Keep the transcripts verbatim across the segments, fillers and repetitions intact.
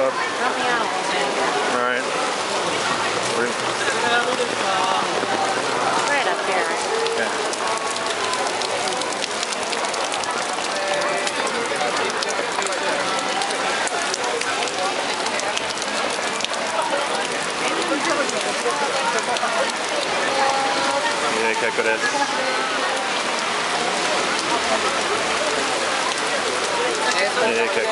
up. Help me out a little bit. All right. Right up there. Yeah. Yeah, okay, good. Yeah, okay.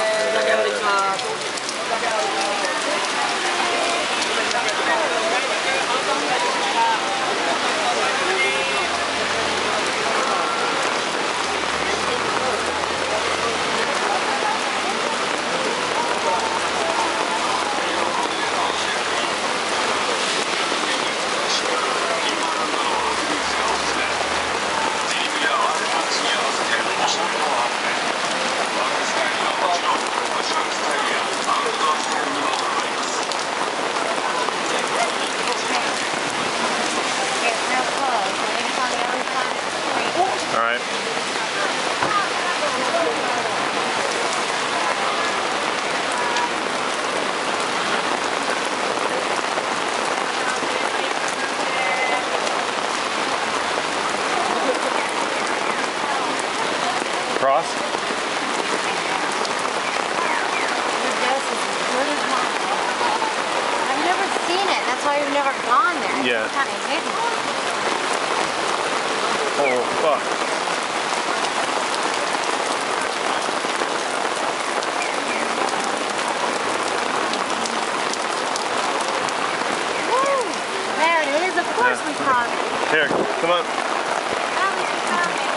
All right. Cross? Your guess is as good as mine. I've never seen it. That's why I've never gone there. Yeah. It's kind of hidden. Oh, fuck. Woo! There it is. Of course Yeah. we found it. Here, come on. At least we found it.